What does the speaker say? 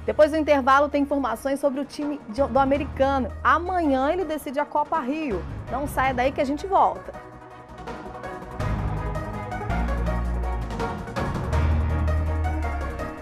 Depois do intervalo tem informações sobre o time do americano. Amanhã ele decide a Copa Rio. Não saia daí que a gente volta.